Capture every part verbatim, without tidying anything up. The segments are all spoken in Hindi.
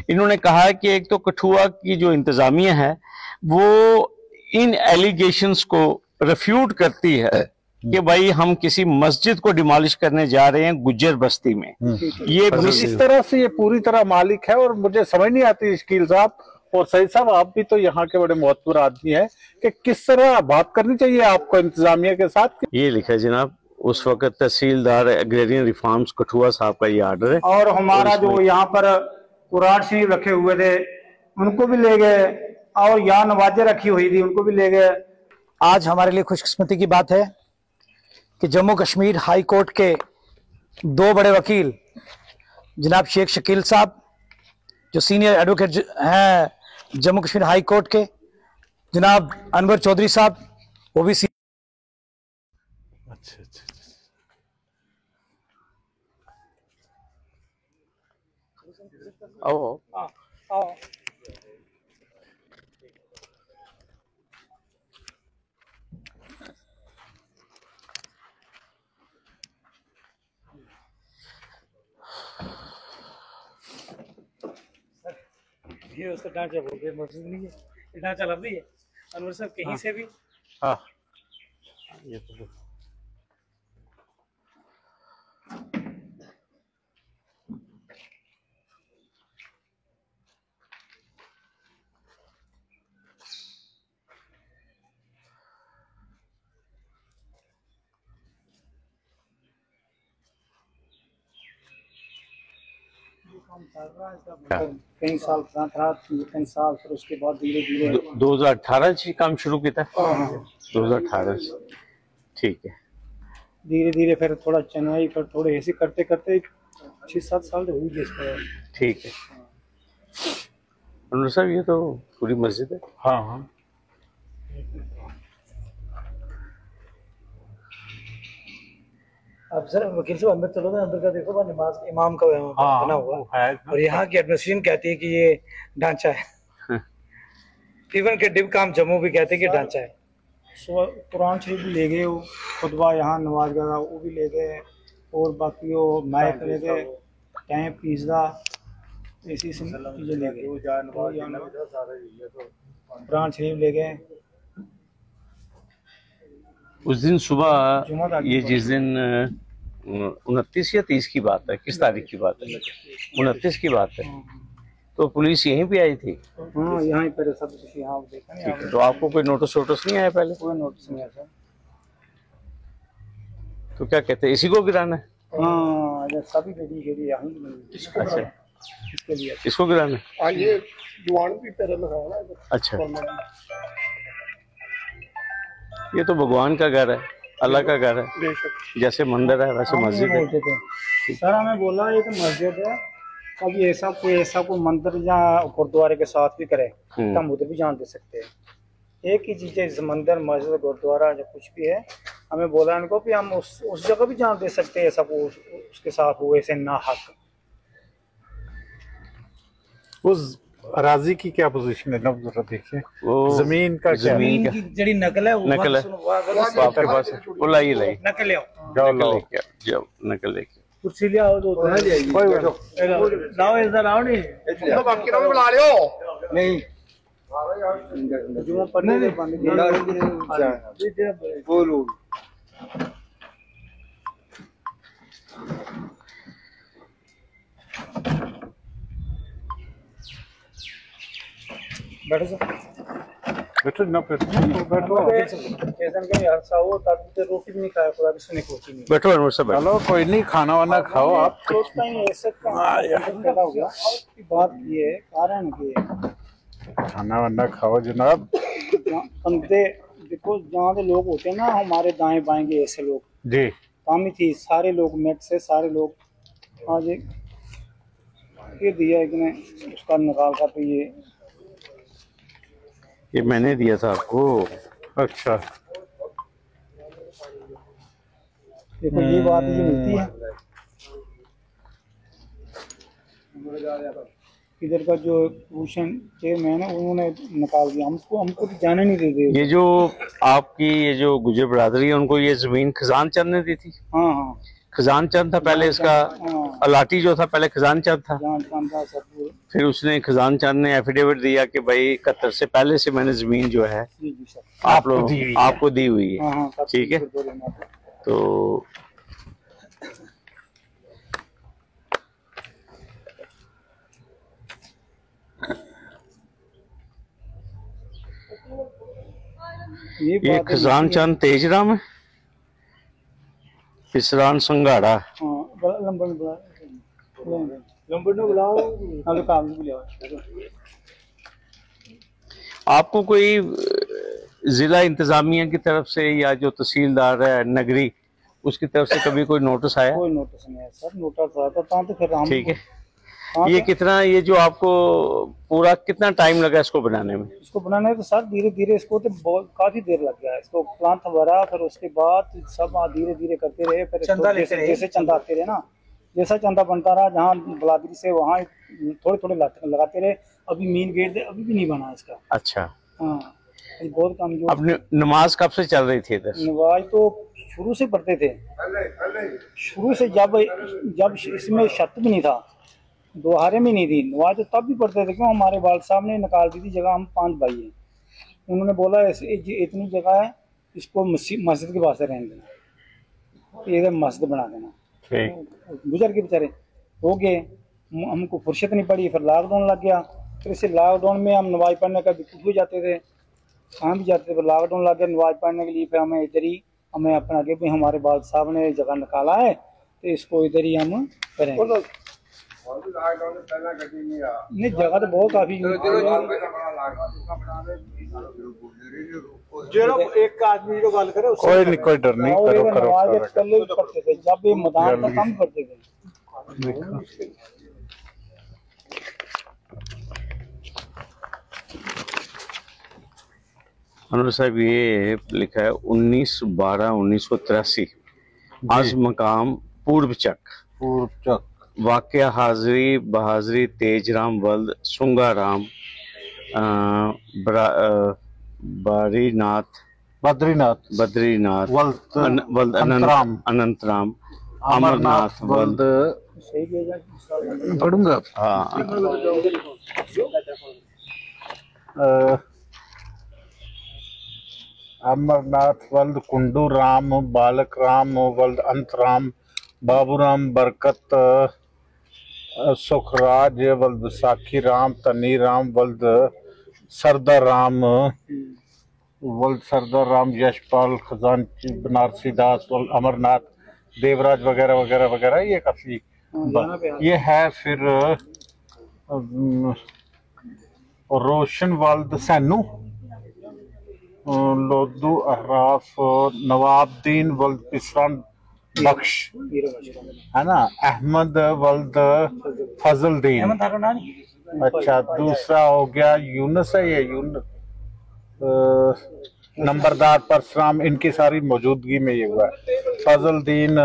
इन्होंने कहा है कि एक तो कठुआ की जो इंतजामिया है वो इन एलिगेशंस को रिफ्यूट करती है कि भाई हम किसी मस्जिद को डिमोलिश करने जा रहे हैं गुज्जर बस्ती में। ये इस तरह से ये पूरी तरह मालिक है और मुझे समझ नहीं आती शकील साहब और सईद साहब, आप भी तो यहाँ के बड़े महत्वपूर्ण आदमी है कि किस तरह बात करनी चाहिए आपको इंतजामिया के साथ। ये लिखा है जनाब, उस वक्त तहसीलदार एग्रेरियन रिफॉर्म्स कठुआ साहब का ये आर्डर है। और हमारा जो यहाँ पर कुरान शरीफ रखे हुए थे उनको भी ले गए और यहाँ नवाजे रखी हुई थी उनको भी ले गए। आज हमारे लिए खुशकिस्मती की बात है कि जम्मू कश्मीर हाई कोर्ट के दो बड़े वकील जनाब शेख शकील साहब जो सीनियर एडवोकेट हैं जम्मू कश्मीर हाई कोर्ट के, जनाब अनवर चौधरी साहब वो भी सी... अच्छा अच्छा आओ हाँ, हाँ। ये उसका ढांचा बोल रहे मौजूद नहीं है, ढांचा लग रही है अनवर साहब कहीं हाँ। से भी। हाँ ये तो कई साल था कई साल फिर उसके बाद धीरे धीरे दो हजार अठारह से काम शुरू किया था। दो हजार अठारह से ठीक है। धीरे धीरे फिर थोड़ा चेन्नई फिर थोड़े ऐसे करते करते छह सात साल हुई जिस पर। ठीक है अनवर साहब, ये तो पूरी मस्जिद है। हाँ हाँ अब सर वकील साहब अंदर चलो ना, अंदर का देखो नमाज इमाम का हाँ, बना हुआ है। और यहाँ की एडमिनिस्ट्रेशन कहती है कि ये ढांचा है। इवन के डिब काम जम्मू भी कहते हैं कि ढांचा है। कुरान शरीफ भी ले गए, वो खुतबा यहाँ नवाज का वो भी ले गए और बाकी वो माइक ले गए, टैंप पिज्जा ऐसी चीजें ले गए, कुरान शरीफ ले गए। उस दिन सुबह ये जिस दिन उनतीस या तीस की बात है, किस तारीख की बात है? उनतीस की बात है। तो पुलिस यहीं पे आई थी? हाँ यहाँ पर सब कुछ यहाँ देखा नहीं। ठीक है, तो आपको कोई नोटिस वोटिस नहीं आया पहले? कोई नोटिस नहीं आया। तो क्या कहते हैं, इसी को गिराना है? हाँ सभी बेटी के लिए यहाँ। अच्छा इसके लिए इसको गिराना है। ये जुआन भी पैर लगाया ना। अच्छा, ये तो भगवान का घर है, अल्लाह का घर है, जैसे मंदिर है वैसे मस्जिद है। सर हमें बोला ये तो मस्जिद है, कभी ऐसा कोई ऐसा कोई मंदिर या गुरुद्वारे के साथ भी करे तो हम उधर भी जान दे सकते हैं। एक ही चीज है, मंदिर मस्जिद गुरुद्वारा जो कुछ भी है, हमें बोला इनको भी हम उस उस जगह भी जान दे सकते हैं ऐसा को उस, उसके साथ हो ऐसे ना हक। उस अराजी की क्या पोजीशन है? नब जरा देखिए वो जमीन का क्या? जमीन की जड़ी नकल है, नकल है आपके पास? वो लाई लाई नकल ले जाओ, लेके जाओ, नकल लेके। कुर्सी ले आओ, दो कोई बैठो लाओ इधर आओ। नहीं बाकी ना बुला लियो नहीं जो पढ़ने के बंद बोलो। बैठो सर, बैठो ना बैठो बैठो रोटी भी नहीं खाया पूरा भी सुने को नहीं। बैठो अनवर साहब, बैठो। चलो कोई नहीं, खाना वाना खाओ आप। सोचता ही ऐसे पैदा हो गया की बात ये है, कारण ये खाना वाना खाओ जनाब। बंदे देखो जहाँ के लोग होते हैं ना हमारे दाएं बाएं के ऐसे लोग जी, कामी थी सारे लोग मेट से सारे लोग आज ये दिया है कि नहीं उसका निकाल कर तो ये ये मैंने दिया था आपको। अच्छा देखो ये बात ये मिलती है। इधर का जो भूषण चेयरमैन है उन्होंने निकाल दिया, हमको हमको भी जाने नहीं देते। ये जो आपकी ये जो गुजर बरादरी है उनको ये जमीन खजान चलने दी थी? हाँ हाँ खजान चंद था पहले, इसका अलाटी जो था पहले खजान चंद था, फिर उसने खजान चंद ने एफिडेविट दिया कि भाई इकहत्तर से पहले से मैंने जमीन जो है आप लोग आपको दी हुई है, ठीक है। तो ये, ये खजान चंद तेजराम है, इसरान संघाड़ा। आपको कोई जिला इंतजामिया की तरफ से या जो तहसीलदार है नगरी उसकी तरफ से कभी कोई नोटिस आया? कोई नोटिस नहीं है सर, नोटिस आया था तो फिर हम ठीक है। ये कितना, ये जो आपको पूरा कितना टाइम लगा इसको बनाने में? इसको बनाने में तो सर धीरे धीरे इसको तो बहुत काफी देर लग गया। इसको प्लांट भरा, फिर उसके बाद सब धीरे धीरे करते रहे, फिर जैसे, जैसे चंदा आते रहे ना, जैसा चंदा बनता रहा, जहाँ बलादरी से वहाँ थोड़े थोड़े लगाते रहे। अभी मेन गेट अभी भी नहीं बना इसका। अच्छा हाँ, बहुत कमजोर। अब नमाज कब से चल रही थी इधर? नमाज तो शुरू से पढ़ते थे, शुरू से, जब जब इसमें छत भी नहीं था, दोहारे में नहीं थी नमाज, तो तब भी पढ़ते थे। क्यों, हमारे वालिद साहब ने निकाल दी थी जगह, हम पांच भाई हैं, उन्होंने बोला इतनी जगह है, इसको मस्जिद के पास रहने देना, इधर मस्जिद बना देना। गुजर के बेचारे हो गए, हमको फुर्सत नहीं पड़ी, फिर लॉकडाउन लग गया। फिर इसे लॉकडाउन में हम नमाज पढ़ने का भी भी जाते थे, कहाँ भी जाते थे, फिर लॉकडाउन लग गया नमाज पढ़ने के लिए। फिर हमें इधर ही, हमें अपना आगे भी हमारे वालिद साहब ने जगह निकाला है, तो इसको इधर ही हम करेंगे। नहीं, जगह तो बहुत काफी एक आदमी जो गल करे कोई नहीं, कोई डर नहीं, करो करो पहले भी पढ़ते थे, जब ये मैदान का काम करते थे। अनवर साहब ये लिखा है उन्नीस बारह उन्नीस सौ तिरासी आज मकाम पूर्व चक, पूर्व चक वाकया हाजरी बहाजरी तेजराम वल्द सुंगाराम बारीनाथ बद्रीनाथ बद्रीनाथ वल्द अन, वल्द अनंतराम अनंतराम अमरनाथ वल्द पढ़ूंगा। हाँ, अमरनाथ वल्द कुंडू राम बालक राम वल्द अंतराम बाबूराम बरकत सुखराज वल्द विसाखी राम तनी राम वल्द सरदार राम वल्द सरदार राम यशपाल खजानची बनारसी दास वल्द अमरनाथ देवराज वगैरह वगैरह वगैरह। ये काफी ये है। फिर रोशन वल्द सैनू लोदू अहराफ नवाबदीन वल्द पिसरान बख्श है ना, अहमद वल्द फजलदीन। अच्छा, दूसरा हो गया यूनस है, ये यूनस नंबरदार परशुराम, इनकी सारी मौजूदगी में ये हुआ है। फजलदीन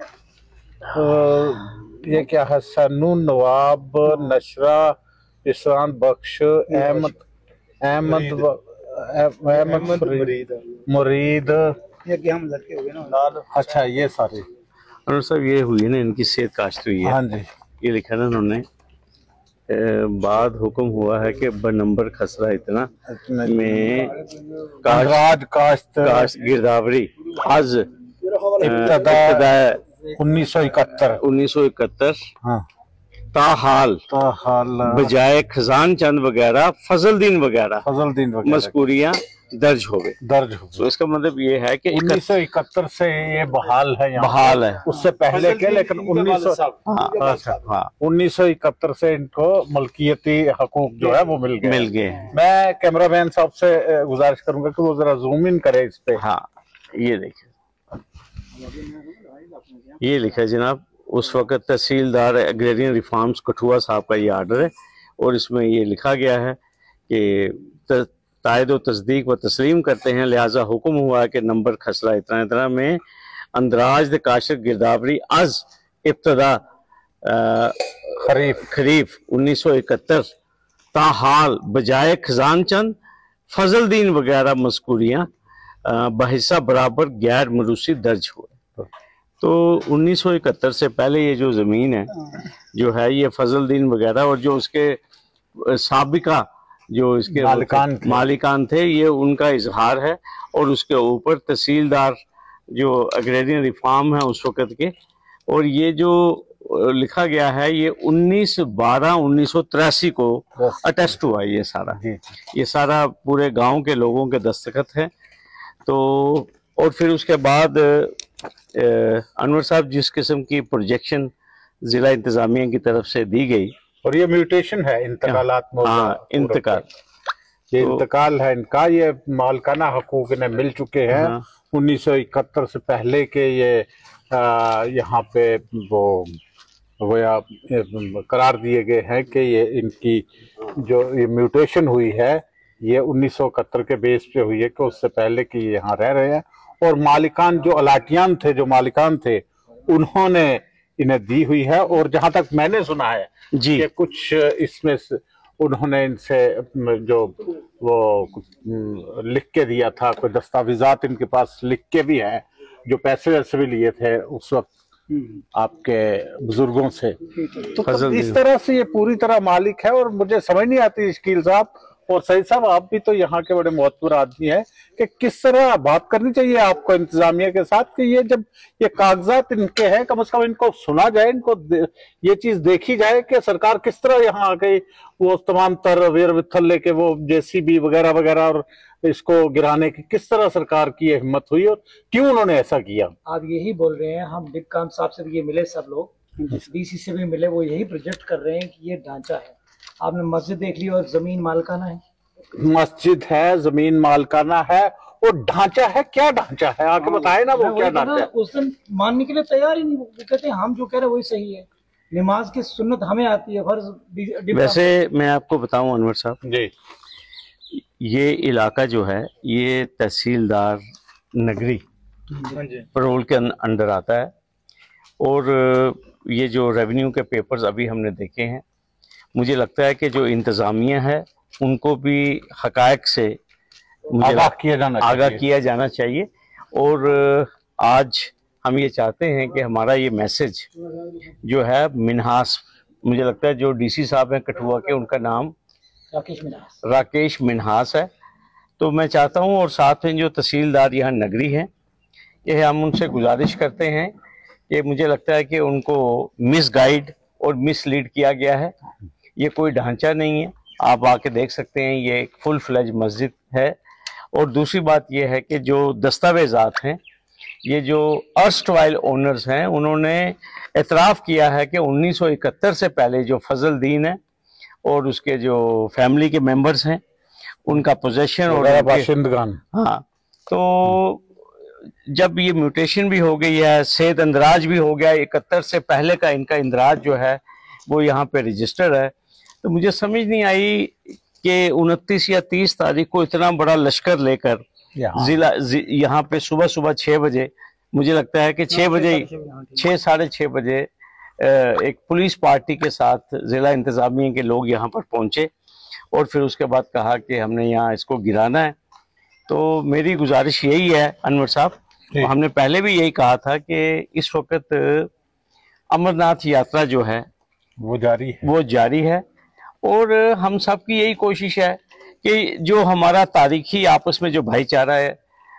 ये क्या है, सन्नू नवाब नशरा पिसरान बख्श अहमद अहमद अहमद मुरीद, ये हम लड़के हो गए ना। अच्छा, ये सारे अनवर साहब ये हुई है ना, इनकी सेहत काश्त हुई है। हाँ जी, ये लिखा ना उन्होंने, बाद हुक्म हुआ है कि बनंबर खसरा इतना में काश्त काश्त काश्त गिरदावरी आज उन्नीस सौ इकहत्तर उन्नीस सौ इकहत्तर हाँ ताहाल ताहाल बजाय खजान चंद वगैरह फजलदीन वगैरह फजलदीन वगैरह मज़कूरियां दर्ज हो गए दर्ज हो तो इसका मतलब ये है कि उन्नीस सौ इकहत्तर से ये बहाल है, बहाल है। उससे पहले के, लेकिन उन्नीस सौ हाँ उन्नीस सौ इकहत्तर से इनको मलकियती हकूक जो है वो मिल गए मिल गए मैं कैमरामैन साहब से गुजारिश करूंगा कि वो जरा जूम इन करे इस पे। हाँ, ये देखिए, ये लिखा है जनाब, उस वक्त तहसीलदार एग्रेरियन रिफॉर्म्स कठुआ साहब का ये आर्डर है और इसमें ये लिखा गया है कि तायद व तस्दीक व तस्लीम करते हैं, लिहाजा हुक्म हुआ है कि नंबर खसरा इतना इतना में अंदराज द काशिर गिरदावरी अज इब्तदा खरीफ खरीफ उन्नीस सौ इकहत्तर ताहाल बजाय खजान चंद फजलदीन वगैरह मज़कूरियाँ बहिस्सा बराबर गैर मरूसी दर्ज हुए। तो उन्नीस सौ इकहत्तर से पहले ये जो ज़मीन है जो है ये फजलुद्दीन वगैरह और जो उसके साबिका जो इसके मालिकान थे, मालिकान थे ये उनका इजहार है। और उसके ऊपर तहसीलदार जो अग्रेरियन रिफॉर्म है उस वक़्त के, और ये जो लिखा गया है ये उन्नीस बारह उन्नीस सौ तिरासी को अटेस्ट हुआ ये सारा, ये सारा पूरे गांव के लोगों के दस्तखत हैं। तो और फिर उसके बाद अनवर साहब जिस किस्म की प्रोजेक्शन जिला इंतजामिया की तरफ से दी गई, और ये म्यूटेशन है, इंतकालात, हाँ इंतकाल, ये तो, इंतकाल है इनका, ये मालकाना हकूक इन्हें मिल चुके हैं। हाँ, उन्नीस सौ इकहत्तर से पहले के ये यहाँ पे वो गोया करार दिए गए हैं कि ये इनकी जो ये म्यूटेशन हुई है ये उन्नीस सौ इकहत्तर के बेस पे हुई है कि उससे पहले कि ये यहाँ रह रहे हैं। और मालिकान जो अलाटियान थे, जो मालिकान थे, उन्होंने इन्हें दी हुई है। और जहां तक मैंने सुना है जी कि कुछ इसमें उन्होंने इनसे जो वो लिख के दिया था, कोई दस्तावेजात इनके पास लिख के भी है, जो पैसे वैसे भी लिए थे उस वक्त आपके बुजुर्गों से। तो इस तरह से ये पूरी तरह मालिक है। और मुझे समझ नहीं आती शकील साहब और सईद साहब, आप भी तो यहाँ के बड़े महत्वपूर्ण आदमी हैं, कि किस तरह बात करनी चाहिए आपको इंतजामिया के साथ कि ये जब ये कागजात इनके हैं, कम से कम इनको सुना जाए, इनको ये चीज देखी जाए कि सरकार किस तरह यहाँ आ गई, वो तमाम तर वेर वित्थल लेके वो जेसीबी वगैरह वगैरह और इसको गिराने की किस तरह सरकार की हिम्मत हुई और क्यों उन्होंने ऐसा किया। आप यही बोल रहे हैं, हम डिक काम साहब से ये मिले, सब लोग डीसी से भी मिले, वो यही प्रोजेक्ट कर रहे हैं कि ये ढांचा है। आपने मस्जिद देख ली और जमीन मालकाना है, मस्जिद है, जमीन मालकाना है, और ढांचा है। क्या ढांचा है आके बताए ना, वो क्या ढांचा है। उस दिन मानने के लिए तैयार ही नहीं, वो कहते हैं हम जो कह रहे हैं वही सही है, नमाज की सुन्नत हमें आती है, फर्ज। वैसे मैं आपको बताऊं अनवर साहब जी, ये इलाका जो है ये तहसीलदार नगरी परोल के अंडर आता है। और ये जो रेवेन्यू के पेपर्स अभी हमने देखे हैं, मुझे लगता है कि जो इंतज़ामिया है उनको भी हकायक से मुझे आगाह किया जाना आगाह किया जाना चाहिए। और आज हम ये चाहते हैं कि हमारा ये मैसेज जो है मिन्हास, मुझे लगता है जो डीसी साहब हैं कठुआ के, उनका नाम राकेश मिन्हास राकेश मिन्हास है। तो मैं चाहता हूं, और साथ में जो तहसीलदार यहाँ नगरी हैं, ये हम उनसे गुजारिश करते हैं कि मुझे लगता है कि उनको मिसगाइड और मिसलीड किया गया है। ये कोई ढांचा नहीं है, आप आके देख सकते हैं, ये एक फुल फ्लेज मस्जिद है। और दूसरी बात यह है कि जो दस्तावेजात हैं, ये जो अर्स्टवाइल ओनर्स हैं, उन्होंने एतराफ़ किया है कि उन्नीस सौ इकहत्तर से पहले जो फजलुद्दीन है और उसके जो फैमिली के मेंबर्स हैं, उनका पोजेशन और बाशिंदगान, हाँ, तो जब ये म्यूटेशन भी हो गई है, सेहत अंदराज भी हो गया, इकहत्तर से पहले का इनका इंदराज जो है वो यहाँ पे रजिस्टर है। तो मुझे समझ नहीं आई कि उनतीस या तीस तारीख को इतना बड़ा लश्कर लेकर जिला यहाँ पे सुबह सुबह छः बजे, मुझे लगता है कि छः बजे छः साढ़े छः बजे एक पुलिस पार्टी के साथ जिला इंतजामिया के लोग यहाँ पर पहुँचे और फिर उसके बाद कहा कि हमने यहाँ इसको गिराना है। तो मेरी गुजारिश यही है अनवर साहब, हमने पहले भी यही कहा था कि इस वक्त अमरनाथ यात्रा जो है वो जारी है वो जारी है और हम सब की यही कोशिश है कि जो हमारा तारीखी आपस में जो भाईचारा है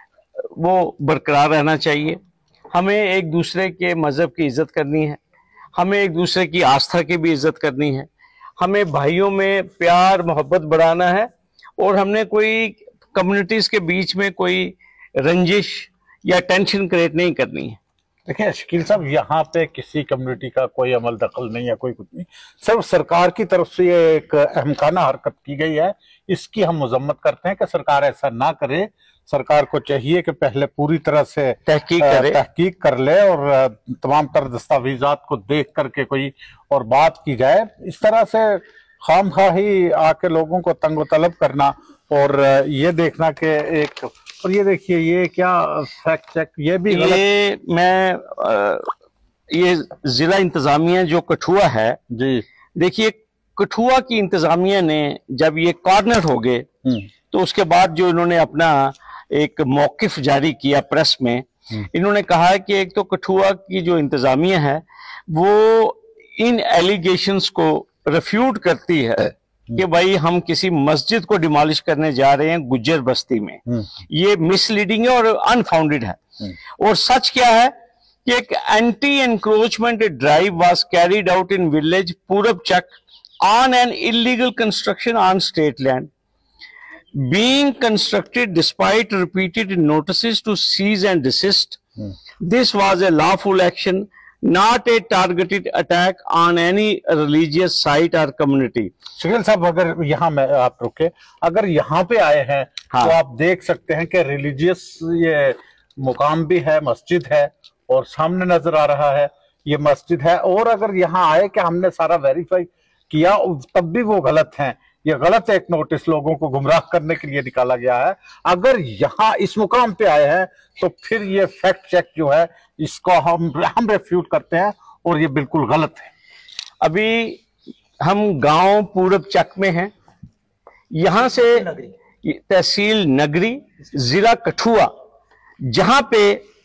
वो बरकरार रहना चाहिए। हमें एक दूसरे के मज़हब की इज़्ज़त करनी है, हमें एक दूसरे की आस्था की भी इज़्ज़त करनी है, हमें भाइयों में प्यार मोहब्बत बढ़ाना है और हमने कोई कम्युनिटीज़ के बीच में कोई रंजिश या टेंशन क्रिएट नहीं करनी है। देखिए शकील साहब, यहाँ पे किसी कम्युनिटी का कोई अमल दखल नहीं है, कोई कुछ नहीं, सिर्फ सरकार की तरफ से ये एक अहमकाना हरकत की गई है। इसकी हम मजम्मत करते हैं कि सरकार ऐसा ना करे। सरकार को चाहिए कि पहले पूरी तरह से तहकीक करे तहकीक कर ले और तमाम तर दस्तावेजात को देख करके कोई और बात की जाए। इस तरह से खामखा ही आके लोगों को तंगो तलब करना और ये देखना कि एक, और ये देखिए ये क्या फैक्ट चेक, ये भी ये मैं आ, ये जिला इंतजामिया जो कठुआ है जी, देखिए कठुआ की इंतजामिया ने जब ये कॉर्नर हो गए तो उसके बाद जो इन्होंने अपना एक मौकिफ जारी किया प्रेस में इन्होंने कहा है कि एक तो कठुआ की जो इंतजामिया है वो इन एलिगेशंस को रिफ्यूट करती है कि भाई हम किसी मस्जिद को डिमोलिश करने जा रहे हैं गुज्जर बस्ती में। ये मिसलीडिंग है और अनफाउंडेड है। और सच क्या है कि एक anti encroachment drive was carried out in village Purab Chak on an illegal construction on state land being constructed despite repeated notices to cease and desist. Hmm. This was a lawful action, not a targeted attack on any religious site or community. Shakeel साहब, अगर यहाँ मैं आप रुके, अगर यहाँ पे आए हैं हाँ। तो आप देख सकते हैं कि रिलीजियस ये मुकाम भी है, मस्जिद है और सामने नजर आ रहा है ये मस्जिद है। और अगर यहाँ आए कि हमने सारा वेरीफाई किया तब भी वो गलत हैं, ये गलत एक नोटिस लोगों को गुमराह करने के लिए निकाला गया है। अगर यहाँ इस मुकाम पे आए हैं तो फिर ये फैक्ट चेक जो है इसको हम हम रेफ्यूट करते हैं और ये बिल्कुल गलत है। अभी हम गांव पूरब चक में हैं, यहां से तहसील नगरी जिला कठुआ, जहां पे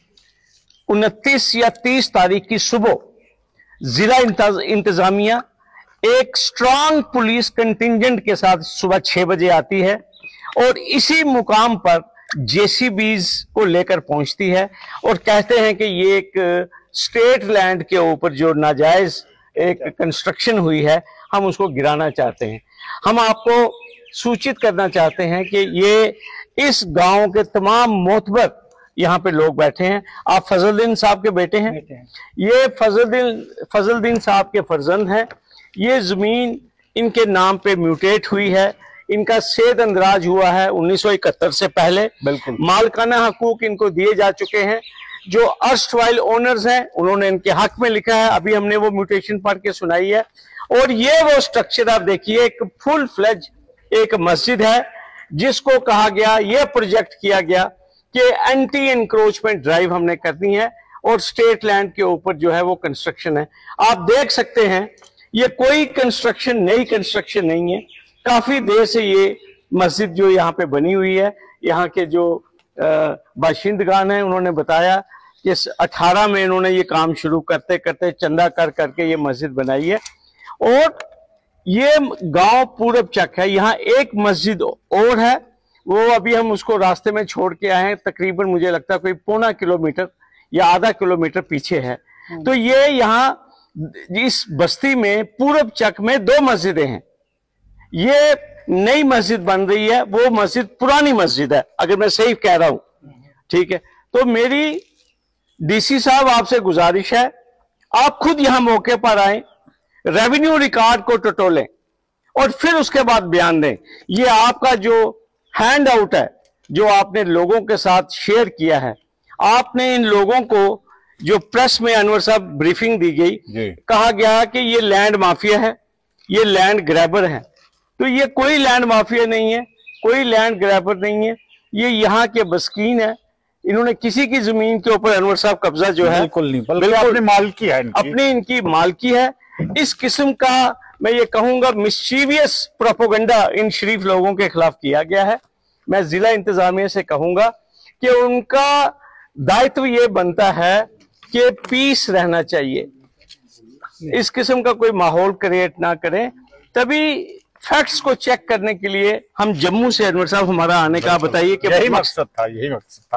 उनतीस या तीस तारीख की सुबह जिला इंतजामिया एक स्ट्रांग पुलिस कंटिंजेंट के साथ सुबह छह बजे आती है और इसी मुकाम पर जेसीबीज को लेकर पहुंचती है और कहते हैं कि ये एक स्टेट लैंड के ऊपर जो नाजायज एक कंस्ट्रक्शन हुई है हम उसको गिराना चाहते हैं। हम आपको सूचित करना चाहते हैं कि ये इस गांव के तमाम मोतबर यहाँ पे लोग बैठे हैं। आप फजलुद्दीन साहब के बेटे हैं, ये फजलुद्दीन फजलुद्दीन साहब के फर्जंद हैं। ये जमीन इनके नाम पे म्यूटेट हुई है, इनका सेध अंदराज हुआ है उन्नीस सौ इकहत्तर से पहले। बिल्कुल मालकाना हकूक इनको दिए जा चुके हैं। जो अर्स्टवाइल ओनर्स हैं उन्होंने इनके हक में लिखा है, अभी हमने वो म्यूटेशन पढ़ के सुनाई है। और ये वो स्ट्रक्चर आप देखिए, एक फुल फ्लेज एक मस्जिद है जिसको कहा गया, ये प्रोजेक्ट किया गया कि एंटी एनक्रोचमेंट ड्राइव हमने करनी है और स्टेट लैंड के ऊपर जो है वो कंस्ट्रक्शन है। आप देख सकते हैं ये कोई कंस्ट्रक्शन नई कंस्ट्रक्शन नहीं है, काफी देर से ये मस्जिद जो यहाँ पे बनी हुई है। यहाँ के जो बाशिंदगान हैं उन्होंने बताया कि अठारह में इन्होंने ये काम शुरू करते करते चंदा कर करके ये मस्जिद बनाई है। और ये गांव पूरब चक है, यहाँ एक मस्जिद और है, वो अभी हम उसको रास्ते में छोड़ के आए हैं, तकरीबन मुझे लगता है कोई पौना किलोमीटर या आधा किलोमीटर पीछे है। तो ये यहाँ इस बस्ती में पूरब चक में दो मस्जिदें हैं। ये नई मस्जिद बन रही है, वो मस्जिद पुरानी मस्जिद है, अगर मैं सही कह रहा हूं, ठीक है। तो मेरी डीसी साहब आपसे गुजारिश है, आप खुद यहां मौके पर आए, रेवेन्यू रिकॉर्ड को टटोलें और फिर उसके बाद बयान दें। ये आपका जो हैंड आउट है जो आपने लोगों के साथ शेयर किया है, आपने इन लोगों को जो प्रेस में अनवर साहब ब्रीफिंग दी गई, कहा गया कि ये लैंड माफिया है, ये लैंड ग्रैबर है। तो ये कोई लैंड माफिया नहीं है, कोई लैंड ग्रैबर नहीं है, ये यहाँ के बस्कीन है। इन्होंने किसी की जमीन के ऊपर अनवर साहब कब्जा जो है बिल्कुल नहीं, बल्कि अपनी मालकी है, इनकी। अपनी इनकी मालकी है। इस किस्म का मैं ये कहूंगा मिस्चीवियस प्रोपोगंडा इन शरीफ लोगों के खिलाफ किया गया है। मैं जिला इंतजामिया से कहूंगा कि उनका दायित्व ये बनता है कि पीस रहना चाहिए, इस किस्म का कोई माहौल क्रिएट ना करें। तभी फैक्ट्स को चेक करने के लिए हम जम्मू से अनवर साहब हमारा आने का बताइए कि यही मकसद था, यही मकसद था।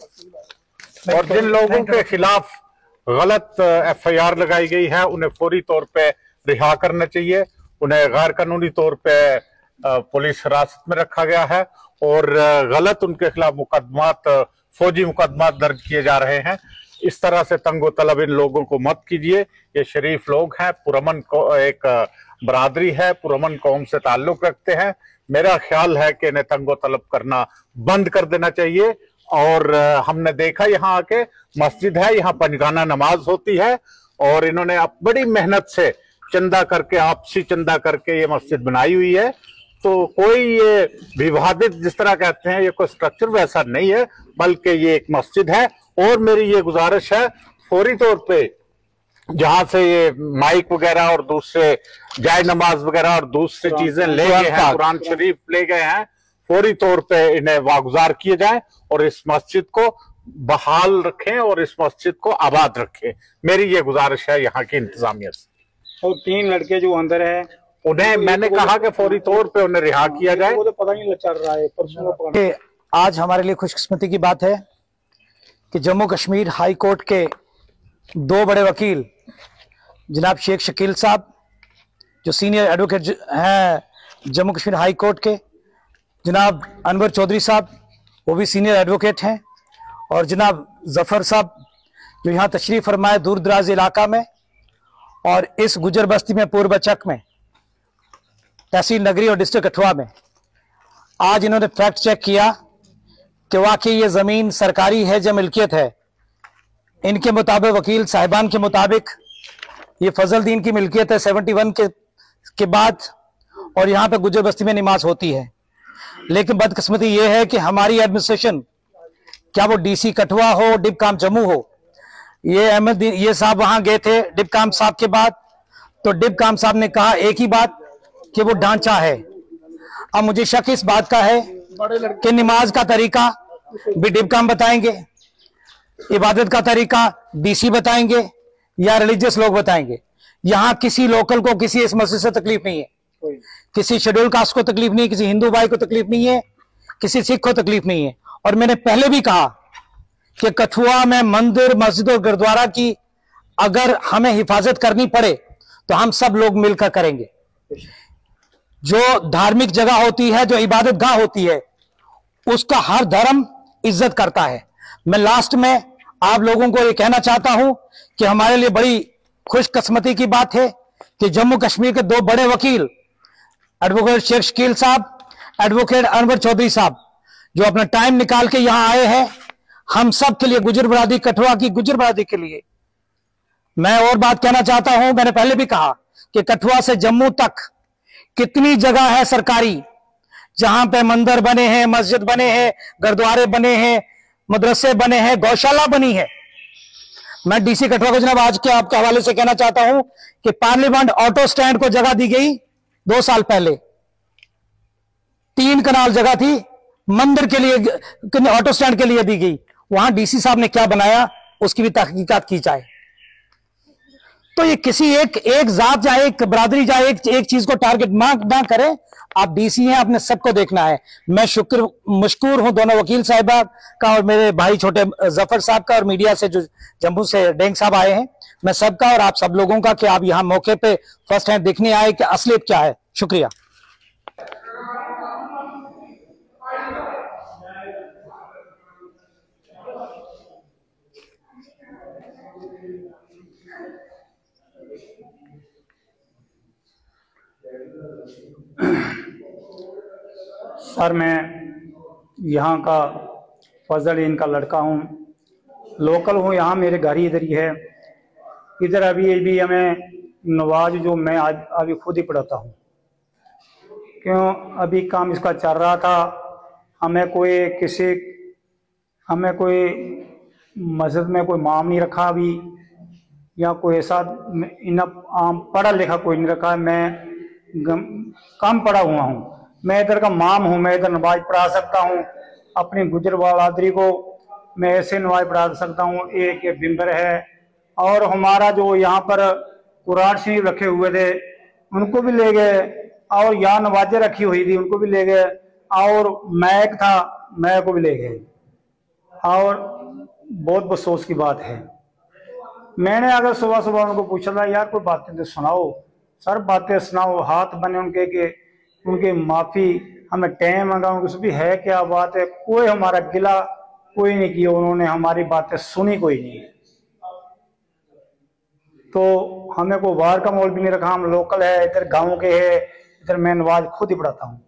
ये और जिन लोगों के खिलाफ गलत एफ आई आर लगाई गई है उन्हें फौरी तौर पे रिहा करना चाहिए, उन्हें गैर कानूनी तौर पे पुलिस हिरासत में रखा गया है और गलत उनके खिलाफ मुकदमात, फौजी मुकदमात दर्ज किए जा रहे हैं। इस तरह से तंगो तलब इन लोगों को मत कीजिए। ये शरीफ लोग हैं, पुरमन को एक बरादरी है, पुरमन कौम से ताल्लुक रखते हैं। मेरा ख्याल है कि इन्हें तंगो तलब करना बंद कर देना चाहिए। और हमने देखा यहाँ आके मस्जिद है, यहाँ पंजगाना नमाज होती है और इन्होंने अब बड़ी मेहनत से चंदा करके, आपसी चंदा करके ये मस्जिद बनाई हुई है। तो कोई ये विवादित जिस तरह कहते हैं ये कोई स्ट्रक्चर वैसा नहीं है, बल्कि ये एक मस्जिद है। और मेरी ये गुजारिश है फौरी तौर पे जहां से ये माइक वगैरह और दूसरे जाय नमाज वगैरह और दूसरी चीजें ले गए हैं, कुरान शरीफ ले गए हैं, फौरी तौर पे इन्हें वागुजार किए जाए और इस मस्जिद को बहाल रखें और इस मस्जिद को आबाद रखें। मेरी ये गुजारिश है यहाँ की इंतजामिया से। और तीन लड़के जो अंदर है उन्हें मैंने कहा कि फौरी तौर पे उन्हें रिहा किया जाए। वो तो पता नहीं चल रहा है परसों कि आज हमारे लिए खुशकिस्मती की बात है कि जम्मू कश्मीर हाई कोर्ट के दो बड़े वकील जनाब शेख शकील साहब जो सीनियर एडवोकेट हैं जम्मू कश्मीर हाई कोर्ट के, जनाब अनवर चौधरी साहब वो भी सीनियर एडवोकेट हैं, और जनाब जफर साहब जो यहाँ तशरीफ फरमाए दूर दराज इलाका में और इस गुजर बस्ती में पूर्व चक में तहसील नगरी और डिस्ट्रिक्ट कठुआ में आज इन्होंने फैक्ट चेक किया कि वाकई ये जमीन सरकारी है जो मिल्कियत है। इनके मुताबिक, वकील साहिबान के मुताबिक, ये फजलदीन की मिल्कियत है सेवेंटी वन के के बाद, और यहाँ पे गुजर बस्ती में नमाज होती है। लेकिन बदकिस्मती ये है कि हमारी एडमिनिस्ट्रेशन, क्या वो डीसी कठुआ हो, डिबकाम जम्मू हो, ये अहमद ये साहब वहां गए थे डिबकाम साहब के बाद, तो डिबकाम साहब ने कहा एक ही बात कि वो ढांचा है। अब मुझे शक इस बात का है कि नमाज का तरीका भी डिबकाम बताएंगे, इबादत का तरीका डीसी बताएंगे या रिलीजियस लोग बताएंगे। यहां किसी लोकल को, किसी इस मस्जिद से तकलीफ नहीं है, किसी शेड्यूल कास्ट को तकलीफ नहीं है, किसी हिंदू भाई को तकलीफ नहीं है, किसी सिख को तकलीफ नहीं है। और मैंने पहले भी कहा कि कठुआ में मंदिर, मस्जिद और गुरुद्वारा की अगर हमें हिफाजत करनी पड़े तो हम सब लोग मिलकर करेंगे। जो धार्मिक जगह होती है, जो इबादत गाह होती है, उसका हर धर्म इज्जत करता है। मैं लास्ट में आप लोगों को ये कहना चाहता हूं कि हमारे लिए बड़ी खुशकिस्मती की बात है कि जम्मू कश्मीर के दो बड़े वकील एडवोकेट शेख शकील साहब, एडवोकेट अनवर चौधरी साहब, जो अपना टाइम निकाल के यहां आए हैं हम सब के लिए, गुजर बरादरी, कठुआ की गुजर बरादरी के लिए। मैं और बात कहना चाहता हूं, मैंने पहले भी कहा कि कठुआ से जम्मू तक कितनी जगह है सरकारी जहां पे मंदिर बने हैं, मस्जिद बने हैं, गुरुद्वारे बने हैं, मदरसे बने हैं, गौशाला बनी है। मैं डीसी कठुआ को जनाब आज के आपके हवाले से कहना चाहता हूं कि पार्लियामेंट ऑटो स्टैंड को जगह दी गई दो साल पहले, तीन कनाल जगह थी मंदिर के लिए, ऑटो स्टैंड के लिए दी गई। वहां डीसी साहब ने क्या बनाया उसकी भी तहकीकात की जाए। तो ये किसी एक एक जात या एक बरादरी या एक एक चीज को टारगेट ना ना करें। आप डीसी हैं, आपने सबको देखना है। मैं शुक्र मशकूर हूं दोनों वकील साहिबा का और मेरे भाई छोटे जफर साहब का और मीडिया से जो जम्मू से डेंग साहब आए हैं, मैं सबका और आप सब लोगों का कि आप यहां मौके पे फर्स्ट हैंड देखने आए कि असलियत क्या है। शुक्रिया। सर, मैं यहाँ का फजल इनका लड़का हूँ, लोकल हूँ, यहाँ मेरे घर ही इधर ही है। इधर अभी भी हमें नवाज जो मैं आज अभी खुद ही पढ़ाता हूँ, क्यों अभी काम इसका चल रहा था। हमें कोई किसी हमें कोई मस्जिद में कोई माम नहीं रखा अभी, या कोई ऐसा इन आम पढ़ा लिखा कोई नहीं रखा। मैं कम पढ़ा हुआ हूँ, मैं इधर का माम हूँ, मैं इधर नमाज पढ़ा सकता हूँ। अपनी गुजर बरादरी को मैं ऐसे नमाज पढ़ा सकता हूँ। एक ये बिम्बर है, और हमारा जो यहाँ पर कुरान शरीफ रखे हुए थे उनको भी ले गए, और यहाँ नमाजें रखी हुई थी उनको भी ले गए, और मैक था मैक को भी ले गए। और बहुत अफसोस की बात है, मैंने अगर सुबह सुबह उनको पूछा था यार कोई बातें तो सुनाओ, सर बातें सुनाओ, हाथ बने उनके के उनके माफी हमें टाइम मांगा, उनको भी है क्या बात है, कोई हमारा गिला कोई नहीं किया, उन्होंने हमारी बातें सुनी कोई नहीं। तो हमें कोई बाहर का मोल भी नहीं रखा, हम लोकल है, इधर गांव के है, इधर मैं नमाज खुद ही पढ़ाता हूँ।